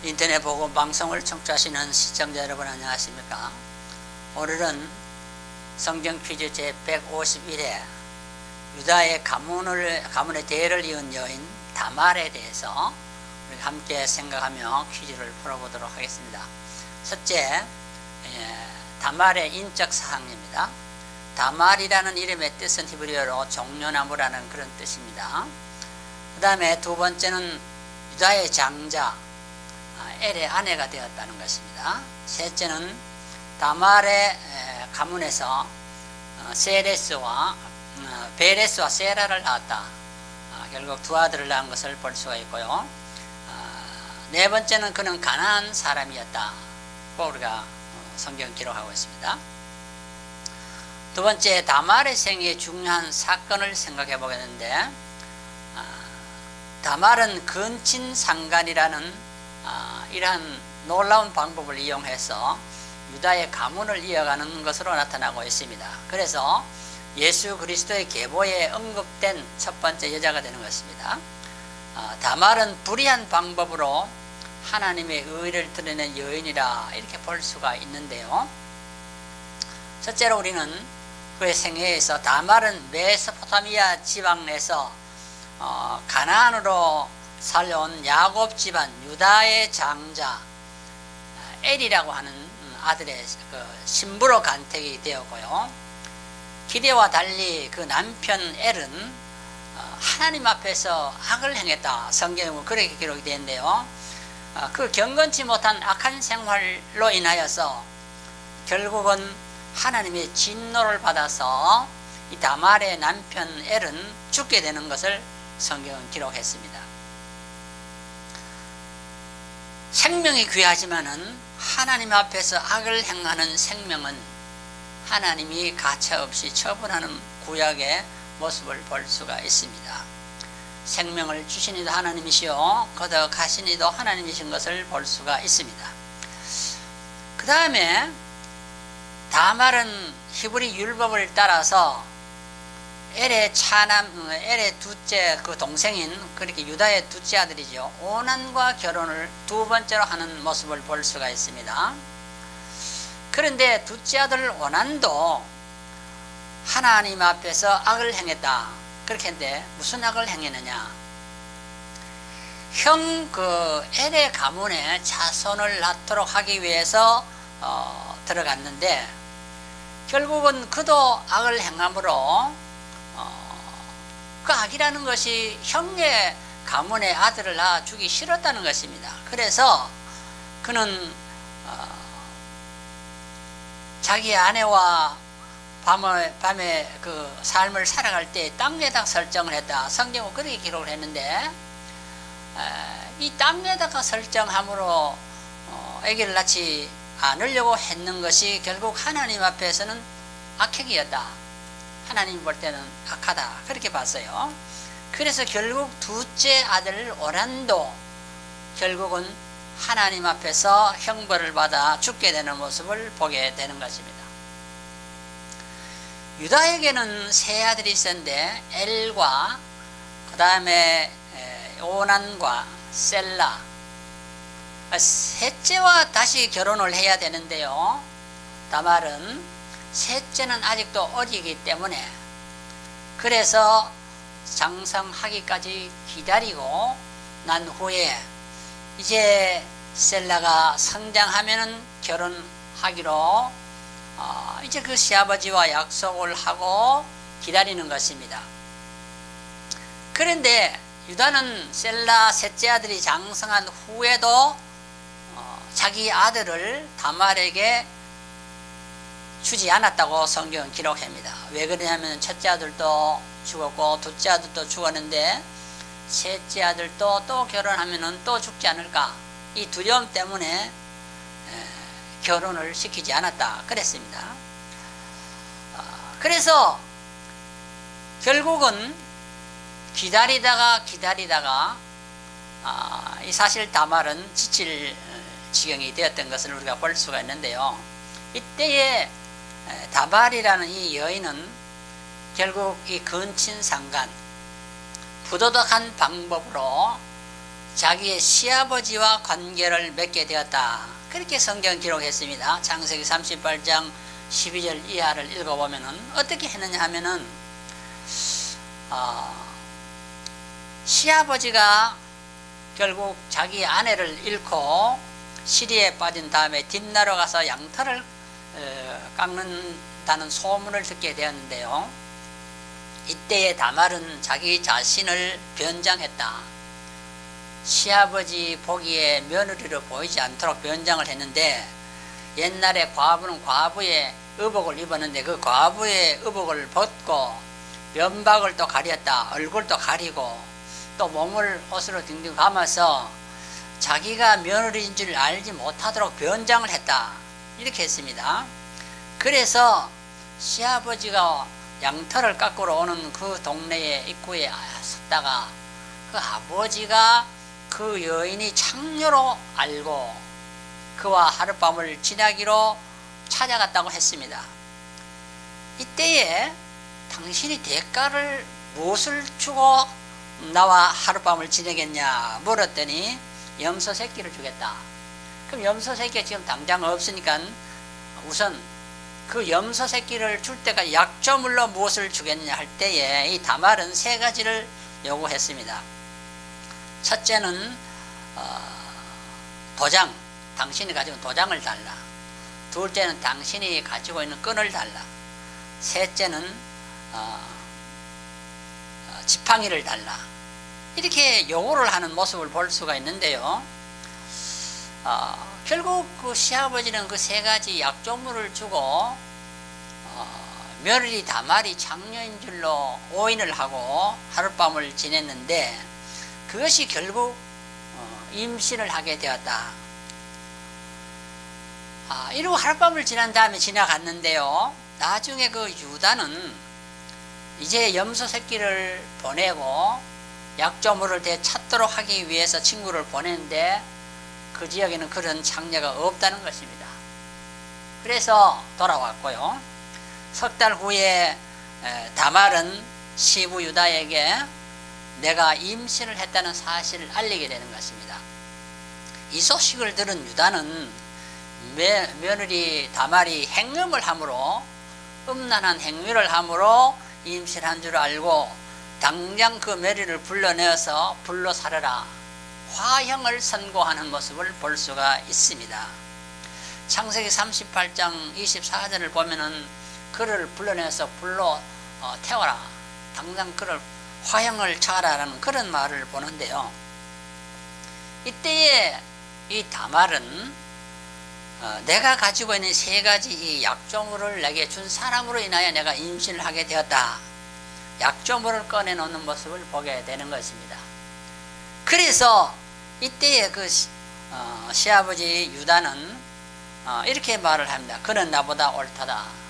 인터넷 보고 방송을 청취하시는 시청자 여러분 안녕하십니까? 오늘은 성경 퀴즈 제 151회 유다의 가문의 대를 이은 여인 다말에 대해서 우리가 함께 생각하며 퀴즈를 풀어보도록 하겠습니다. 첫째, 다말의 인적 사항입니다. 다말이라는 이름의 뜻은 히브리어로 종려나무라는 그런 뜻입니다. 그 다음에 두 번째는 유다의 장자 엘의 아내가 되었다는 것입니다. 셋째는 다말의 가문에서 베레스와 세라를 낳았다. 결국 두 아들을 낳은 것을 볼 수가 있고요. 네 번째는 그는 가나안 사람이었다고 우리가 성경 기록하고 있습니다. 두 번째, 다말의 생애에 중요한 사건을 생각해 보겠는데, 다말은 근친상간이라는 이러한 놀라운 방법을 이용해서 유다의 가문을 이어가는 것으로 나타나고 있습니다. 그래서 예수 그리스도의 계보에 언급된 첫 번째 여자가 되는 것입니다. 다말은 불의한 방법으로 하나님의 의를 드러낸 여인이라 이렇게 볼 수가 있는데요. 첫째로 우리는 그의 생애에서 다말은 메소포타미아 지방에서 가나안으로 살려온 야곱 집안 유다의 장자 엘이라고 하는 아들의 신부로 간택이 되었고요. 기대와 달리 그 남편 엘은 하나님 앞에서 악을 행했다. 성경에 그렇게 기록이 되는데요. 그 경건치 못한 악한 생활로 인하여서 결국은 하나님의 진노를 받아서 이 다말의 남편 엘은 죽게 되는 것을 성경은 기록했습니다. 생명이 귀하지만은 하나님 앞에서 악을 행하는 생명은 하나님이 가차없이 처분하는 구약의 모습을 볼 수가 있습니다. 생명을 주신 이도 하나님이시요 거듭하신 이도 하나님이신 것을 볼 수가 있습니다. 그 다음에 다말은 히브리 율법을 따라서 엘의 둘째 그 동생인 그렇게 유다의 둘째 아들이죠. 오난과 결혼을 두 번째로 하는 모습을 볼 수가 있습니다. 그런데 둘째 아들 오난도 하나님 앞에서 악을 행했다. 그렇게 했는데 무슨 악을 행했느냐? 엘의 가문에 자손을 낳도록 하기 위해서 들어갔는데 결국은 그도 악을 행함으로 그 악이라는 것이 형의 가문의 아들을 낳아주기 싫었다는 것입니다. 그래서 그는 자기 아내와 밤에 그 삶을 살아갈 때 땅에다가 설정을 했다. 성경은 그렇게 기록을 했는데 이 땅에다가 설정함으로 아기를 낳지 않으려고 했는 것이 결국 하나님 앞에서는 악행이었다. 하나님 볼 때는 악하다. 그렇게 봤어요. 그래서 결국 둘째 아들 오난도 결국은 하나님 앞에서 형벌을 받아 죽게 되는 모습을 보게 되는 것입니다. 유다에게는 세 아들이 있었는데 엘과 그 다음에 오난과 셀라, 셋째와 다시 결혼을 해야 되는데요. 다말은 셋째는 아직도 어리기 때문에 그래서 장성하기까지 기다리고 난 후에 이제 셀라가 성장하면은 결혼하기로 이제 그 시아버지와 약속을 하고 기다리는 것입니다. 그런데 유다는 셀라 셋째 아들이 장성한 후에도 자기 아들을 다말에게 주지 않았다고 성경은 기록합니다. 왜 그러냐면 첫째 아들도 죽었고 둘째 아들도 죽었는데 셋째 아들도 또 결혼하면 또 죽지 않을까 이 두려움 때문에 결혼을 시키지 않았다 그랬습니다. 그래서 결국은 기다리다가 이 사실 다말은 지칠 지경이 되었던 것을 우리가 볼 수가 있는데요. 이때에 다말이라는 이 여인은 결국 이 근친상간 부도덕한 방법으로 자기의 시아버지와 관계를 맺게 되었다. 그렇게 성경 기록했습니다. 창세기 38장 12절 이하를 읽어보면은 어떻게 했느냐 하면은 시아버지가 결국 자기 아내를 잃고 시리에 빠진 다음에 딥나로 가서 양털을 깎는다는 소문을 듣게 되었는데요. 이때에 다말은 자기 자신을 변장했다. 시아버지 보기에 며느리로 보이지 않도록 변장을 했는데, 옛날에 과부는 과부의 의복을 입었는데 그 과부의 의복을 벗고 면박을 또 가렸다. 얼굴도 가리고 또 몸을 옷으로 딩딩 감아서 자기가 며느리인 줄 알지 못하도록 변장을 했다. 이렇게 했습니다. 그래서 시아버지가 양털을 깎으러 오는 그 동네의 입구에 섰다가 그 아버지가 그 여인이 창녀로 알고 그와 하룻밤을 지내기로 찾아갔다고 했습니다. 이때에 당신이 대가를 무엇을 주고 나와 하룻밤을 지내겠냐 물었더니 염소 새끼를 주겠다. 그럼 염소 새끼가 지금 당장 없으니까 우선 그 염소 새끼를 줄 때가 약조물로 무엇을 주겠냐 할 때에 이 다말은 세 가지를 요구했습니다. 첫째는 도장, 당신이 가지고 도장을 달라. 둘째는 당신이 가지고 있는 끈을 달라. 셋째는 지팡이를 달라. 이렇게 요구를 하는 모습을 볼 수가 있는데요. 결국 그 시아버지는 그 세 가지 약조물을 주고 며느리 다말이 장녀인 줄로 오인을 하고 하룻밤을 지냈는데, 그것이 결국 임신을 하게 되었다. 이러고 하룻밤을 지난 다음에 지나갔는데요. 나중에 그 유다는 이제 염소 새끼를 보내고 약조물을 되찾도록 하기 위해서 친구를 보냈는데 그 지역에는 그런 장녀가 없다는 것입니다. 그래서 돌아왔고요. 석 달 후에 다말은 시부 유다에게 내가 임신을 했다는 사실을 알리게 되는 것입니다. 이 소식을 들은 유다는 며느리 다말이 행음을 함으로, 음란한 행위를 함으로 임신한 줄 알고 당장 그 며느리를 불러내어서 불로 살아라, 화형을 선고하는 모습을 볼 수가 있습니다. 창세기 38장 24절을 보면은 그를 불러내서 불로 태워라, 당장 그를 화형을 차라라는 그런 말을 보는데요. 이때에 이 다말은 내가 가지고 있는 세 가지 이 약조물을 내게 준 사람으로 인하여 내가 임신을 하게 되었다. 약조물을 꺼내놓는 모습을 보게 되는 것입니다. 그래서 이때에 그 시아버지 유다는 이렇게 말을 합니다. 그는 나보다 옳다다.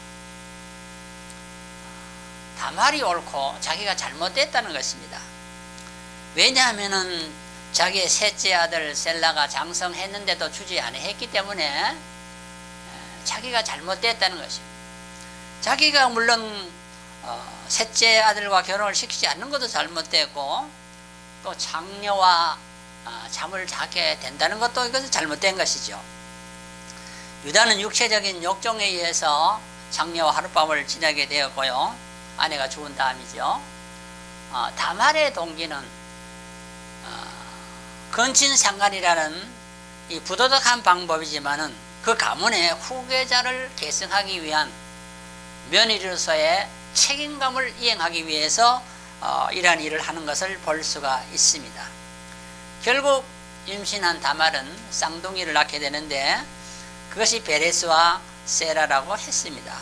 다말이 옳고 자기가 잘못됐다는 것입니다. 왜냐하면은 자기의 셋째 아들 셀라가 장성했는데도 주지 아니했기 때문에 자기가 잘못됐다는 것입니다. 자기가 물론 셋째 아들과 결혼을 시키지 않는 것도 잘못되고, 또 장녀와 잠을 자게 된다는 것도 이것은 잘못된 것이죠. 유다는 육체적인 욕정에 의해서 장녀와 하룻밤을 지내게 되었고요. 아내가 죽은 다음이죠. 다말의 동기는 근친상간이라는 이 부도덕한 방법이지만은 그 가문의 후계자를 계승하기 위한 며느리로서의 책임감을 이행하기 위해서 이러한 일을 하는 것을 볼 수가 있습니다. 결국 임신한 다말은 쌍둥이를 낳게 되는데 그것이 베레스와 세라라고 했습니다.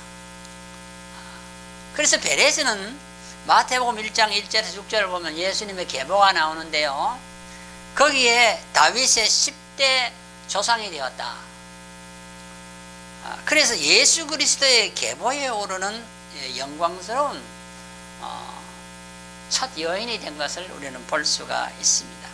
그래서 베레스는 마태복음 1장 1절에서 6절을 보면 예수님의 계보가 나오는데요. 거기에 다윗의 10대 조상이 되었다. 그래서 예수 그리스도의 계보에 오르는 영광스러운 첫 여인이 된 것을 우리는 볼 수가 있습니다.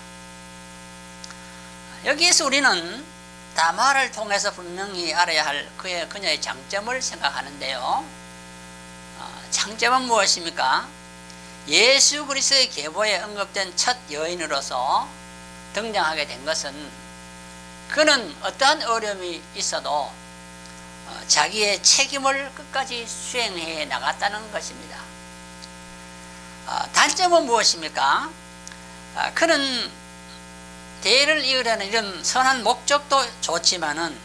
여기에서 우리는 다말을 통해서 분명히 알아야 할 그녀의 장점을 생각하는데요. 장점은 무엇입니까? 예수 그리스도의 계보에 언급된 첫 여인으로서 등장하게 된 것은 그는 어떠한 어려움이 있어도 자기의 책임을 끝까지 수행해 나갔다는 것입니다. 단점은 무엇입니까? 그는 대의를 이으려는 이런 선한 목적도 좋지만은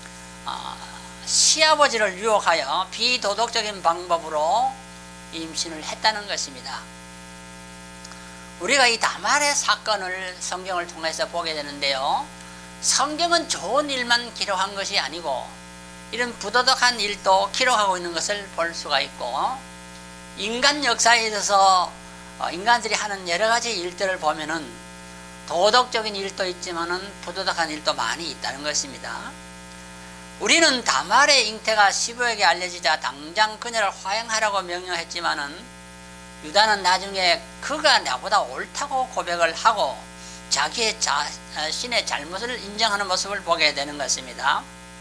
시아버지를 유혹하여 비도덕적인 방법으로 임신을 했다는 것입니다. 우리가 이 다말의 사건을 성경을 통해서 보게 되는데요, 성경은 좋은 일만 기록한 것이 아니고 이런 부도덕한 일도 기록하고 있는 것을 볼 수가 있고, 인간 역사에 있어서 인간들이 하는 여러 가지 일들을 보면은 도덕적인 일도 있지만은 부도덕한 일도 많이 있다는 것입니다. 우리는 다말의 잉태가 시부에게 알려지자 당장 그녀를 화형하라고 명령했지만은 유다는 나중에 그가 나보다 옳다고 고백을 하고 자기의 자신의 잘못을 인정하는 모습을 보게 되는 것입니다.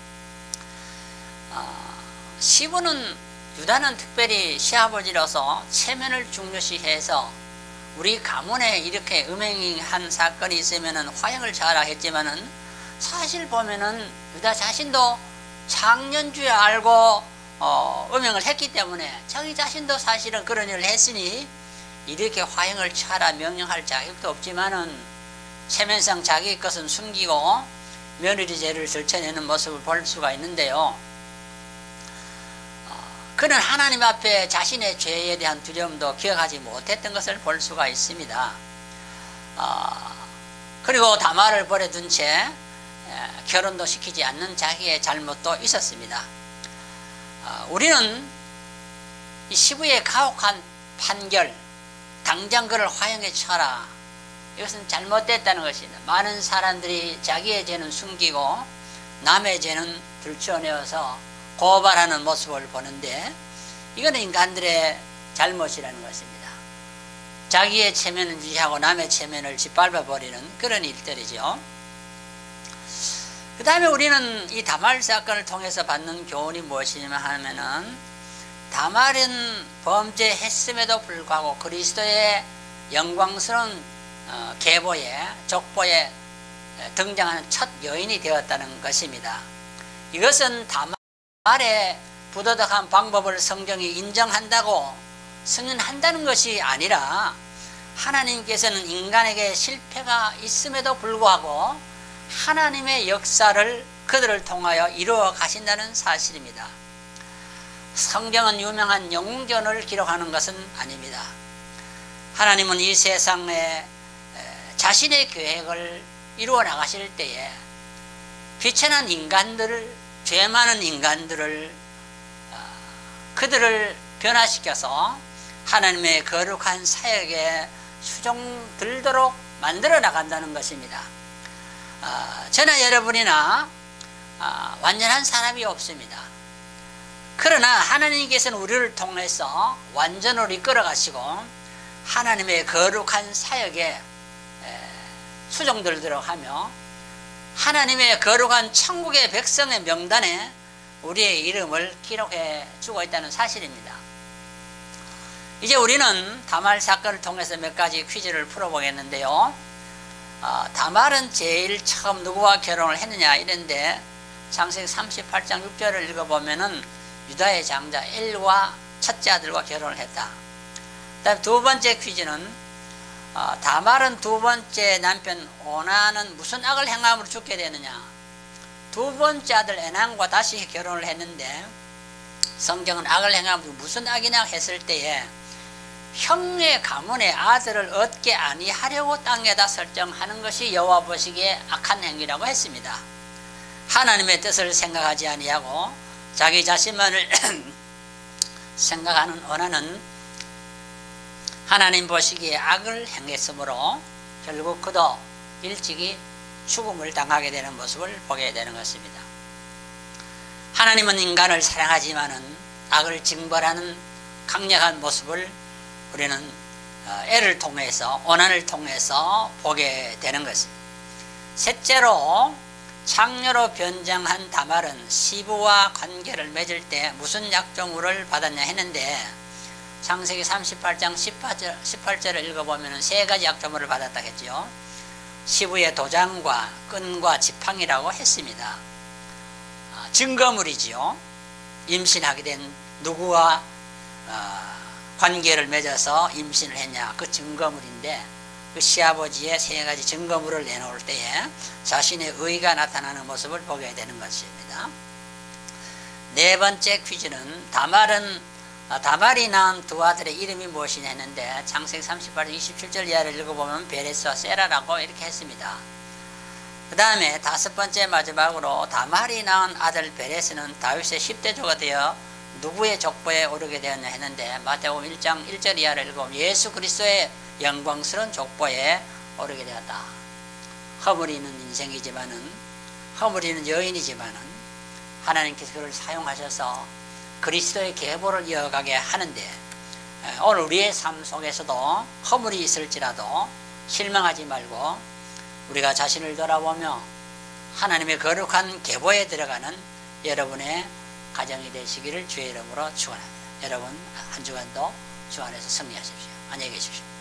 시부는 유다는 특별히 시아버지로서 체면을 중요시해서 우리 가문에 이렇게 음행한 사건이 있으면은 화형을 자하라 했지만은, 사실 보면은 유다 자신도 창년주에 알고 음행을 했기 때문에 자기 자신도 사실은 그런 일을 했으니 이렇게 화형을 취하라 명령할 자격도 없지만은 체면상 자기 것은 숨기고 며느리 죄를 들춰내는 모습을 볼 수가 있는데요, 그는 하나님 앞에 자신의 죄에 대한 두려움도 기억하지 못했던 것을 볼 수가 있습니다. 그리고 다말을 버려둔 채 결혼도 시키지 않는 자기의 잘못도 있었습니다. 우리는 이 시부의 가혹한 판결, 당장 그를 화형에 쳐라, 이것은 잘못됐다는 것입니다. 많은 사람들이 자기의 죄는 숨기고 남의 죄는 들춰내어서 고발하는 모습을 보는데, 이거는 인간들의 잘못이라는 것입니다. 자기의 체면을 유지하고 남의 체면을 짓밟아버리는 그런 일들이죠. 그 다음에 우리는 이 다말 사건을 통해서 받는 교훈이 무엇이냐 하면은, 다말은 범죄했음에도 불구하고 그리스도의 영광스러운 계보에, 족보에 등장하는 첫 여인이 되었다는 것입니다. 이것은 다말의 부도덕한 방법을 성경이 인정한다고 승인한다는 것이 아니라, 하나님께서는 인간에게 실패가 있음에도 불구하고 하나님의 역사를 그들을 통하여 이루어 가신다는 사실입니다. 성경은 유명한 영웅전을 기록하는 것은 아닙니다. 하나님은 이 세상에 자신의 계획을 이루어 나가실 때에 비천한 인간들을, 죄 많은 인간들을, 그들을 변화시켜서 하나님의 거룩한 사역에 수종들도록 만들어 나간다는 것입니다. 저나 여러분이나 완전한 사람이 없습니다. 그러나 하나님께서는 우리를 통해서 완전으로 이끌어 가시고 하나님의 거룩한 사역에 수종들도록 하며 하나님의 거룩한 천국의 백성의 명단에 우리의 이름을 기록해 주고 있다는 사실입니다. 이제 우리는 다말 사건을 통해서 몇 가지 퀴즈를 풀어보겠는데요, 다말은 제일 처음 누구와 결혼을 했느냐 이런데, 창세기 38장 6절을 읽어보면은 유다의 장자 엘과 첫째 아들과 결혼을 했다. 그다음 두 번째 퀴즈는, 다말은 두 번째 남편 오나는 무슨 악을 행함으로 죽게 되느냐. 두 번째 아들 에난과 다시 결혼을 했는데, 성경은 악을 행함으로 무슨 악이냐 했을 때에 형의 가문의 아들을 얻게 아니하려고 땅에다 설정하는 것이 여호와 보시기에 악한 행위라고 했습니다. 하나님의 뜻을 생각하지 아니하고 자기 자신만을 생각하는 오나는 하나님 보시기에 악을 행했으므로 결국 그도 일찍이 죽음을 당하게 되는 모습을 보게 되는 것입니다. 하나님은 인간을 사랑하지만은 악을 징벌하는 강력한 모습을 우리는 애를 통해서, 오난을 통해서 보게 되는 것입니다. 셋째로, 창녀로 변장한 다말은 시부와 관계를 맺을 때 무슨 약조물을 받았냐 했는데, 창세기 38장 18절을 읽어보면 세 가지 약조물을 받았다 했죠. 시부의 도장과 끈과 지팡이라고 했습니다. 증거물이지요. 임신하게 된 누구와 관계를 맺어서 임신을 했냐, 그 증거물인데, 그 시아버지의 세 가지 증거물을 내놓을 때에 자신의 의가 나타나는 모습을 보게 되는 것입니다. 네 번째 퀴즈는 다말이 낳은 두 아들의 이름이 무엇이냐 했는데, 창세기 38장 27절 이하를 읽어보면 베레스와 세라라고 이렇게 했습니다. 그 다음에 다섯 번째 마지막으로 다말이 낳은 아들 베레스는 다윗의 10대조가 되어 누구의 족보에 오르게 되었냐 했는데, 마태복음 1장 1절 이하를 읽어보면 예수 그리스도의 영광스러운 족보에 오르게 되었다. 허물이는 인생이지만은, 허물이는 여인이지만은 하나님께서 그를 사용하셔서 그리스도의 계보를 이어가게 하는데, 오늘 우리의 삶 속에서도 허물이 있을지라도 실망하지 말고 우리가 자신을 돌아보며 하나님의 거룩한 계보에 들어가는 여러분의 가정이 되시기를 주의 이름으로 축원합니다. 여러분 한 주간도 주 안에서 승리하십시오. 안녕히 계십시오.